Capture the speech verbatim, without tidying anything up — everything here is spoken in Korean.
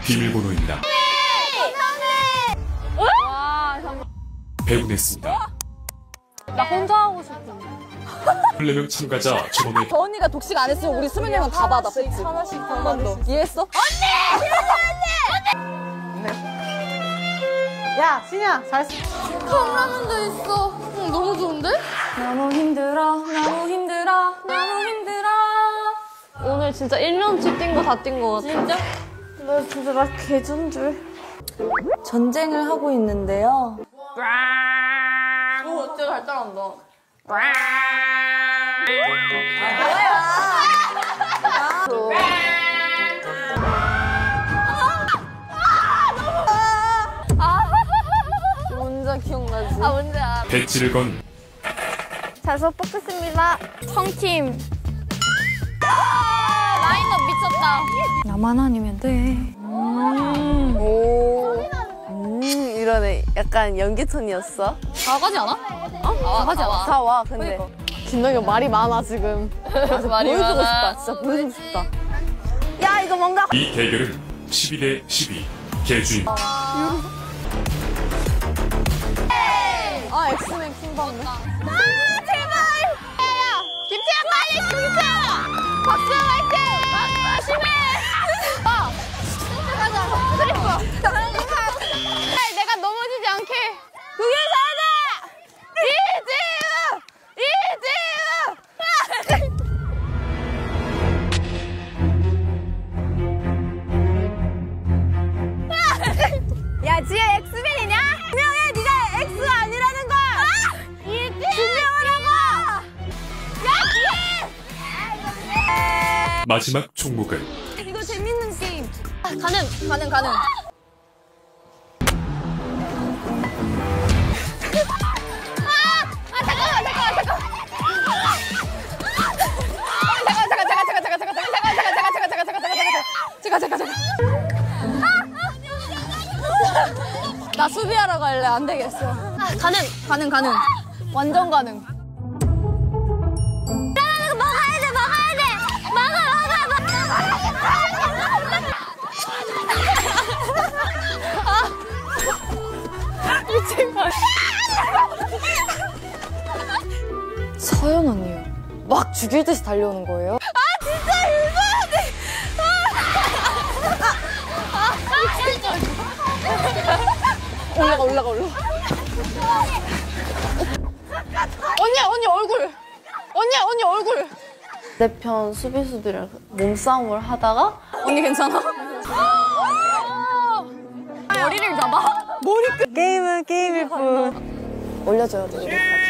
비밀번호입니다. 배분했습니다. 나 혼자 하고 싶어. 열네 명 참가자 전원의 저 언니가 독식 안 했으면 우리 스물 명은 다 받아. 그치? 하나씩 한 번 더. 이해했어? 야, 신이야, 잘했어. 컵라면도 있어. 응, 너무 좋은데? 너무 힘들어, 너무 힘들어, 너무 힘들어. 오늘 진짜 일 년치 뛴 거 다 뛴 거 같아. 진짜? 나 진짜 나 개준 줄. 전쟁을 하고 있는데요. 오, 진짜 잘 따라한다. 뭔지 기억나지? 아, 뭔지 알아. 배지를 건 잘 수업 뽑겠습니다. 청팀. 아, 라인업 미쳤다. 나만 아니면 돼. 음. 오. 음, 이러네. 약간 연기톤이었어. 다 가지 않아? 어? 다 가지 않아. 다 와, 근데. 김동현 말이 많아, 지금. 말이 보여주고 많아. 싶다. 진짜 보여주고 싶다. 야, 이거 뭔가. 이 대결은 십이 대 십이 개주임. 아, 엑스맨 킹받네. 아, 제발! 야, 김채야, 빨리! 김채야! 박수 화이팅! 박수 심해! 어! 가자, 트리플! 내가 넘어지지 않게! 그게 사자! 이지우! 이지우! 야, 지혜 엑스맨이냐? 분명해, 네가 엑스 아니라는 걸! 이지우! 증명하라고! 야, 지혜! 마지막 종목은 이거 재밌는 게임. 가능, 가능, 가능. 아, 아 잠깐만, 잠깐만, 잠깐만. 잠깐, 잠깐, 잠깐, 잠깐, 잠깐, 잠깐, 잠깐, 잠깐, 잠깐, 잠깐, 잠깐, 잠깐, 잠깐, 잠깐, 잠깐. 나 수비하러 갈래. 안 되겠어. 가능, 가능, 가능. 완전 가능. 먹어야 돼, 먹어야 돼. 먹어, 먹어, 먹어. 미친 거. 서연 언니요. 막 죽일 듯이 달려오는 거예요. 아, 진짜 일반데. 올라가, 올라가, 올라가. 언니, 언니 얼굴. 언니, 언니 얼굴. 반대편 수비수들이랑 몸싸움을 하다가 언니 괜찮아? 머리를 잡아? 머리 끝. 게임은 게임일 뿐. 올려줘야 돼, 우리.